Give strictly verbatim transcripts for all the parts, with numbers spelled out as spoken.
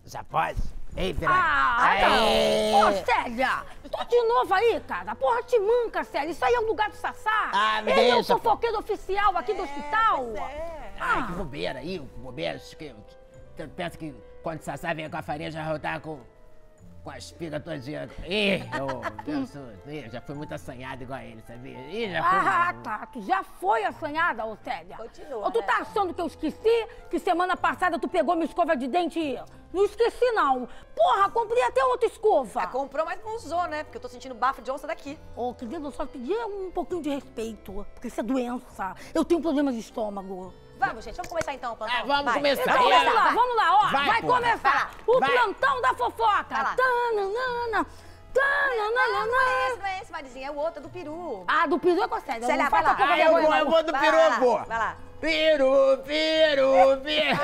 Já pode? Ei, Piranha. Ah, Aê! não. Ô, Célia, tô de novo aí, cara. Porra, te manca, Célia. Isso aí é um lugar do Sassá. Ah, Ele é o deixa, pô. fofoqueiro oficial aqui do É, hospital. pois é. Ai, que bobeira aí, bobeira. Que, que, pensa que quando o Sassá vem com a farinha já rotar com, com a espiga todinha. Ih, eu, eu, sou, ih, já fui muito assanhado igual a ele, sabia? Ih, já fui. Ah, tá. Tu já foi assanhada, ô Célia? Continua, Ou tu né? tá achando que eu esqueci que semana passada tu pegou minha escova de dente e... Não esqueci, não. Porra, comprei até outra escova. Ah, comprou, mas não usou, né? Porque eu tô sentindo bafo de onça daqui. Ô, querido, eu só pedi um pouquinho de respeito. Porque isso é doença. Eu tenho problemas de estômago. Vamos, gente, vamos começar então o plantão. Ah, vamos Vai. começar. Então, Vai, vamos lá, vai. vamos lá, ó. Vai, Vai, porra. começar o Vai. plantão da fofoca. Vai lá. Tananana, Não, não é tananana. esse, não é esse, Marizinha. É o outro, é do peru. Ah, do peru é com Célia. Célia, Não vai faça lá. pouca Ah, eu vergonha, vou, não. eu vou do Vai peru, lá, eu vou. vai lá. Peru, peru, peru.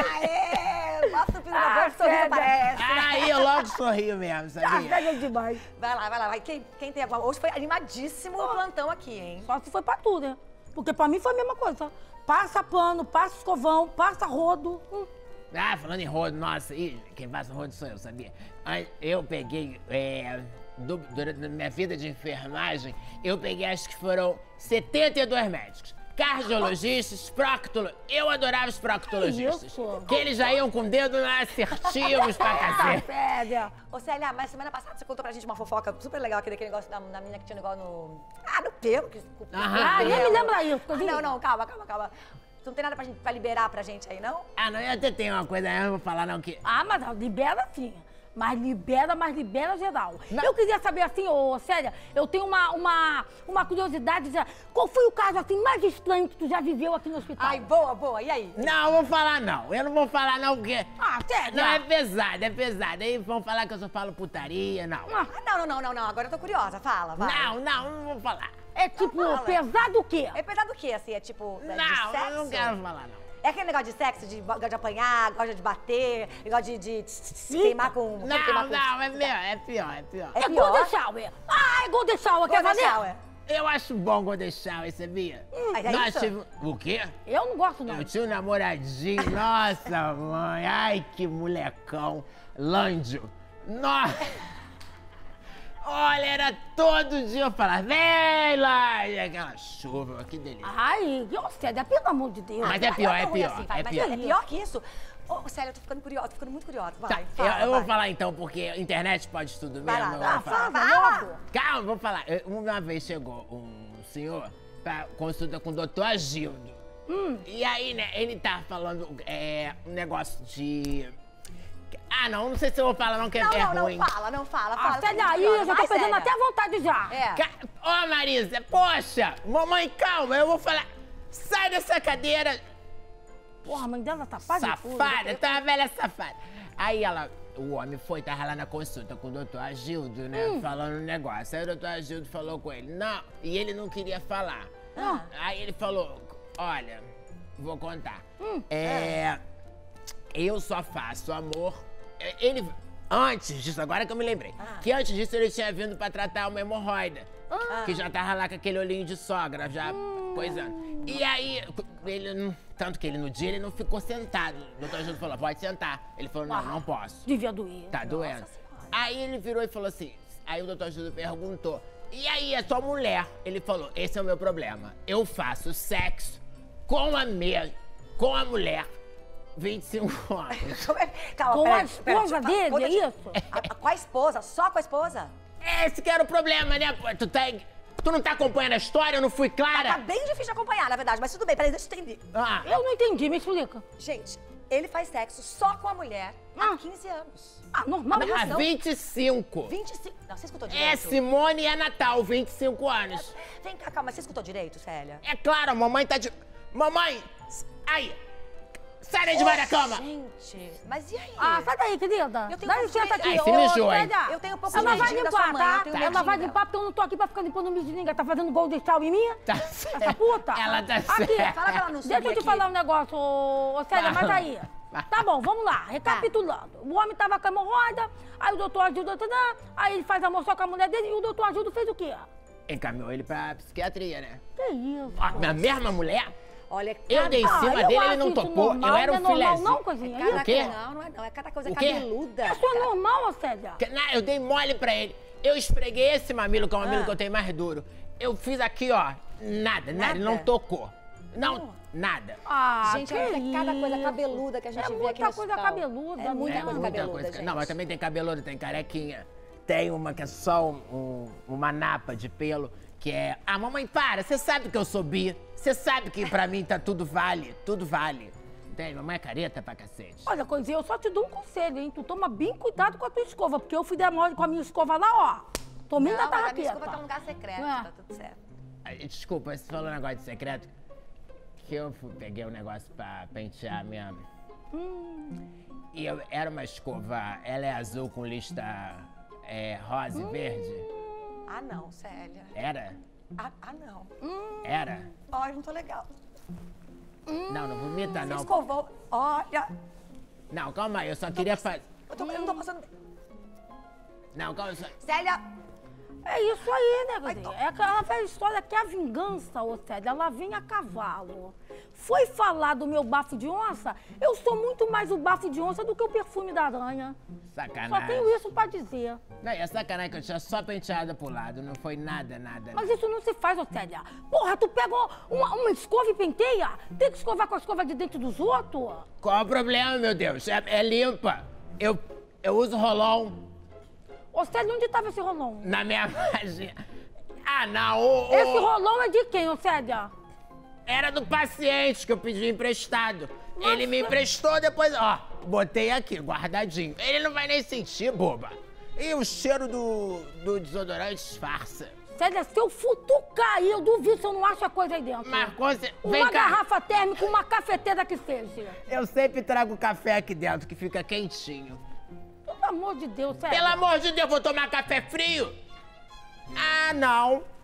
Aê! Bota o peru na Ah, boca, sorriu, Célia. parece. Aí eu logo sorrio mesmo, Ah, sabia? pega demais. Vai lá, vai lá. Vai. Quem, quem tem alguma... Hoje foi animadíssimo o plantão aqui, hein? Só se foi pra tu, né? Porque pra mim foi a mesma coisa. Passa pano, passa escovão, passa rodo. Hum. Ah, falando em rodo, nossa, ih, quem passa rodo sou eu, sabia? Aí eu peguei, é, do- durante a minha vida de enfermagem, eu peguei, acho que foram setenta e dois médicos. Cardiologistas, proctologistas. Eu adorava os proctologistas. Isso. Que eles já iam com o dedo na assertivos pra Ah, cacete. Célia. Ô, Célia, mas semana passada você contou pra gente uma fofoca super legal aqui daquele negócio da, da menina que tinha um negócio no... Ah, no pelo. Que... Aham. Ah, nem me lembra isso. Ah, não, não, calma, calma, calma. Tu não tem nada pra, gente, pra liberar pra gente aí, não? Ah, não, eu até tenho uma coisa, eu não vou falar não, que... Ah, mas libera sim. Mas libera, mas libera geral. Não. Eu queria saber assim, ô, Célia, eu tenho uma, uma, uma curiosidade. Já. Qual foi o caso assim mais estranho que tu já viveu aqui no hospital? Ai, boa, boa. E aí? Não, eu vou falar não, eu não vou falar não, porque... Ah, Célia! Não, é pesado, é pesado. Aí vão falar que eu só falo putaria, não. Ah, Ah, não, não, não, não, não. Agora eu tô curiosa. Fala, vai. Não, não, não vou falar. é tipo, fala. pesado o quê? É pesado o quê, assim? É tipo, de Não, sexo? eu não quero falar não. É aquele negócio de sexo, de gosta de apanhar, gosta de bater, negócio de, de, de se Eita. queimar com... sabe, Não, queimar com- não, é pior, é pior, é pior. É É pior? Golden Shower. Ah, é Golden Shower, quer Golden fazer? shower. Eu acho bom Golden Shower, sabia? Mas é Nós isso? tive- O quê? Eu não gosto, não. Eu tinha um namoradinho, nossa mãe, ai que molecão, Lândio. Nossa! Olha, era todo dia eu falava, vem lá! E aquela chuva, que delícia. Ai, ô, Célia, pelo amor de Deus. Mas é Não pior, é tão ruim pior, assim, vai, é mas pior. é pior que isso. Ô, Célia, eu tô ficando curiosa, tô ficando muito curiosa. Vai, Tá, fala, eu, eu vou vai. falar então, porque a internet pode tudo Vai mesmo. lá, eu vou vai, falar. fala, logo. Calma, vou falar. Eu- Uma vez chegou um senhor pra consulta com o doutor Agildo. Hum. E aí, né, ele tá falando é, um negócio de... Ah, não, não sei se eu vou falar não, que é Não, é não, ruim. não, fala, não fala, Ah, fala. Célia, tô aí, curiosa. eu já tô Vai, perdendo Célia. até vontade já. É. Ca- Ô, Marisa, poxa, mamãe, calma, eu vou falar. Sai dessa cadeira, Porra, a mãe dela tá pá de tudo. safada, tá uma velha safada. Aí ela, o homem foi, tava lá na consulta com o doutor Agildo, né, Hum. falando um negócio. Aí o doutor Agildo falou com ele, não, e ele não queria falar. Ah. Aí ele falou, olha, vou contar. Hum. É, eu só faço amor. É, Ele, antes disso, agora que eu me lembrei, Ah. que antes disso ele tinha vindo pra tratar uma hemorroida. Ah. Que já tava lá com aquele olhinho de sogra, já Hum. coisando. E aí, ele não. Tanto que ele no dia ele não ficou sentado. O doutor Agildo falou, pode sentar. Ele falou, não, não posso. Devia doer. Tá doendo. Senhora. Aí ele virou e falou assim. Aí o doutor Agildo perguntou, e aí, é sua mulher? Ele falou, esse é o meu problema. Eu faço sexo com a me... com a mulher vinte e cinco anos. Como é- Calma, Com pera, a pera, esposa deixa eu falar. dele, Conta é de- isso? A- a- Com a esposa? Só com a esposa? Esse que era o problema, né? pô? Tu, tá... tu não tá acompanhando a história? Eu não fui Tá clara? bem difícil de acompanhar, na verdade, mas tudo bem, peraí, deixa eu entender. Ah, Eu não entendi, me explica. Gente, ele faz sexo só com a mulher há Ah. quinze anos. Ah, normal. há isso. não. vinte e cinco. vinte e cinco... Não, você escutou É direito? Simone e é Natal, vinte e cinco anos. Vem cá, calma, você escutou direito, Célia? É claro, a mamãe tá de... Mamãe! Aí! Sai daí debaixo da cama! Gente, mas e aí? Ah, sai daí, querida. Eu tenho Dá pouco licença de- aqui. Ai, se Ô, mijou, hein? Eu Célia, tenho um pouco Ela de vai medinho da limpar, sua mãe, eu tá? tenho Ela medinho vai dela. limpar porque eu não tô aqui pra ficar limpando mijo de ninguém. Tá fazendo golden shower em mim? Tá Essa certo. puta? Ela tá Aqui, certa. Fala pra ela não subir deixa eu te aqui. falar um negócio, ô, ô Célia, mas Fala. aí. Tá bom, vamos lá. Recapitulando. O homem tava com a hemorroida, aí o doutor Agildo, tadã, aí ele faz amor só com a mulher dele e o doutor Agildo fez o quê? Encaminhou ele pra psiquiatria, né? Que isso? Ó, a mesma mulher? Olha, Eu dei em Ah, cima eu dele, ele acho não isso tocou. normal, Eu era não um é normal filézinho. não, coisinha. cada O quê? coisa- Não, não é, não. É cada coisa O quê? cabeluda. Isso é normal, Célia? Que- na- Eu dei mole pra ele. Eu esfreguei esse mamilo, que é o mamilo Ah. que eu tenho mais duro. Eu fiz aqui, ó. Nada, nada. Ele não Nada? tocou. Não, nada. Ah, Gente, que olha cada coisa isso. cabeluda que a gente É vê muita aqui no coisa hospital. cabeluda, É muita né? coisa muita cabeluda, coisa. gente. Não, mas também tem cabeludo, tem carequinha. Tem uma que é só um- um- uma napa de pelo, que é... Ah, mamãe, para, você sabe que eu sou bi. Você sabe que pra mim tá tudo vale, tudo vale. Tem, mamãe é careta pra cacete. Olha, coisinha, eu só te dou um conselho, hein? Tu toma bem cuidado com a tua escova, porque eu fui dar mole com a minha escova lá, ó. Tomei da Não, mas a minha tarraqueta. escova tá num lugar secreto, É. tá tudo certo. Ai, Desculpa, você falou um negócio de secreto. Que eu fui- peguei um negócio pra pentear minha... Hum. E eu, era uma escova, ela é azul com lista é, rosa Hum. e verde. Ah, não, Célia. Era? Ah, ah não. Era? Ai, não tô legal. Não, não vomita Você não. escovou. Olha. Não, calma aí, eu só queria fazer... Eu, tô, eu não tô passando bem. Não, calma, eu só... Célia. É isso aí, né, Ai, coisinha? tô- É aquela velha história que a vingança, ô Célia, ela vem a cavalo. Foi falar do meu bafo de onça? Eu sou muito mais o bafo de onça do que o perfume da aranha. Só Sacanagem. tenho isso pra dizer. Não, é sacanagem que eu tinha só penteado pro lado, não foi nada, nada. Mas nada. isso não se faz, ô Célia. Porra, tu pega uma, uma escova e penteia? Tem que escovar com a escova de dentro dos outros? Qual o problema, meu Deus? É, é limpa. Eu, eu uso rolon Ô, Célia, onde tava esse rolão? na minha magia. Ah, não, o, o- Esse rolão é de quem, ô Célia? era do paciente que eu pedi emprestado. Ele me Nossa. emprestou, depois, ó, botei aqui, guardadinho. Ele não vai nem sentir, boba. E o cheiro do, do desodorante disfarça. Célia, se eu futucar aí, eu duvido se eu não acho a coisa aí dentro. Mas, você, vem Uma cá. garrafa térmica, uma cafeteira que seja. Eu sempre trago café aqui dentro, que fica quentinho. Pelo amor de Deus, Célia. Pelo amor de Deus, vou tomar café frio? Ah, não.